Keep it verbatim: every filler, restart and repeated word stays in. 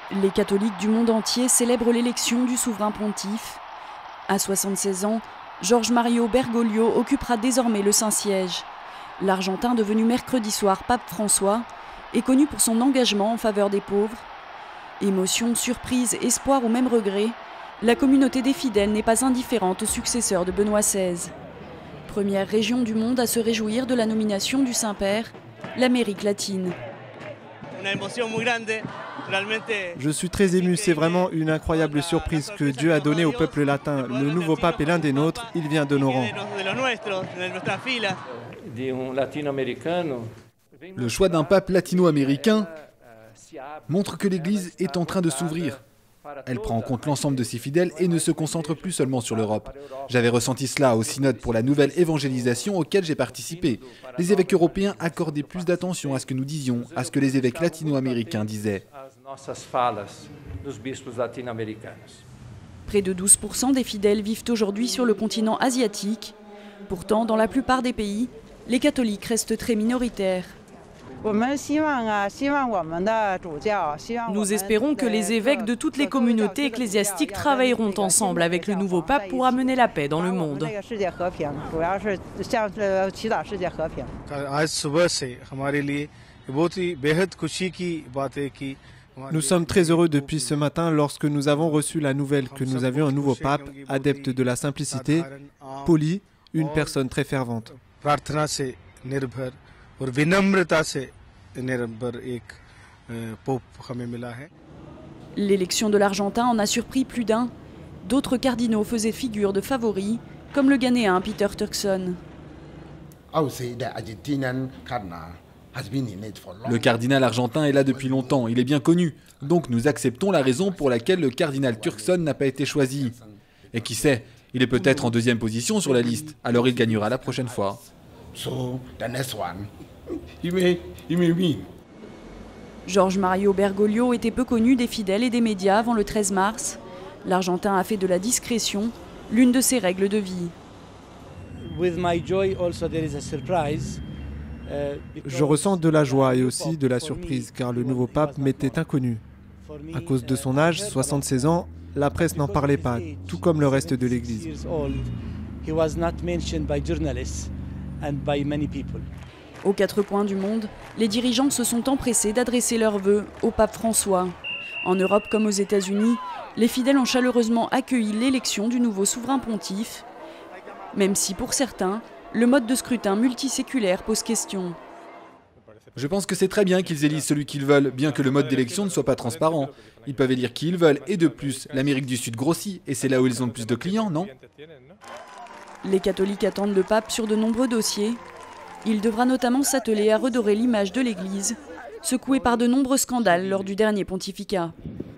Les catholiques du monde entier célèbrent l'élection du souverain pontife. À soixante-seize ans, Jorge Mario Bergoglio occupera désormais le Saint-Siège. L'Argentin, devenu mercredi soir pape François, est connu pour son engagement en faveur des pauvres. Émotion, surprise, espoir ou même regret, la communauté des fidèles n'est pas indifférente au successeur de Benoît seize. Première région du monde à se réjouir de la nomination du Saint-Père, l'Amérique latine. Je suis très ému, c'est vraiment une incroyable surprise que Dieu a donnée au peuple latin. Le nouveau pape est l'un des nôtres, il vient de nos rangs. Le choix d'un pape latino-américain montre que l'Église est en train de s'ouvrir. Elle prend en compte l'ensemble de ses fidèles et ne se concentre plus seulement sur l'Europe. J'avais ressenti cela au synode pour la nouvelle évangélisation auquel j'ai participé. Les évêques européens accordaient plus d'attention à ce que nous disions, à ce que les évêques latino-américains disaient. Près de douze pour cent des fidèles vivent aujourd'hui sur le continent asiatique. Pourtant, dans la plupart des pays, les catholiques restent très minoritaires. Nous espérons que les évêques de toutes les communautés ecclésiastiques travailleront ensemble avec le nouveau pape pour amener la paix dans le monde. Nous sommes très heureux depuis ce matin lorsque nous avons reçu la nouvelle que nous avions un nouveau pape, adepte de la simplicité, poli, une personne très fervente. L'élection de l'Argentin en a surpris plus d'un. D'autres cardinaux faisaient figure de favoris, comme le Ghanéen Peter Turkson. Le cardinal argentin est là depuis longtemps, il est bien connu. Donc nous acceptons la raison pour laquelle le cardinal Turkson n'a pas été choisi. Et qui sait, il est peut-être en deuxième position sur la liste, alors il gagnera la prochaine fois. Jorge Mario Bergoglio était peu connu des fidèles et des médias avant le treize mars. L'Argentin a fait de la discrétion l'une de ses règles de vie. Je ressens de la joie et aussi de la surprise car le nouveau pape m'était inconnu. À cause de son âge, soixante-seize ans, la presse n'en parlait pas, tout comme le reste de l'Église. Aux quatre coins du monde, les dirigeants se sont empressés d'adresser leurs vœux au pape François. En Europe comme aux États-Unis, les fidèles ont chaleureusement accueilli l'élection du nouveau souverain pontife, même si pour certains, le mode de scrutin multiséculaire pose question. Je pense que c'est très bien qu'ils élisent celui qu'ils veulent, bien que le mode d'élection ne soit pas transparent. Ils peuvent élire qui ils veulent, et de plus, l'Amérique du Sud grossit, et c'est là où ils ont le plus de clients, non? Les catholiques attendent le pape sur de nombreux dossiers. Il devra notamment s'atteler à redorer l'image de l'Église, secouée par de nombreux scandales lors du dernier pontificat.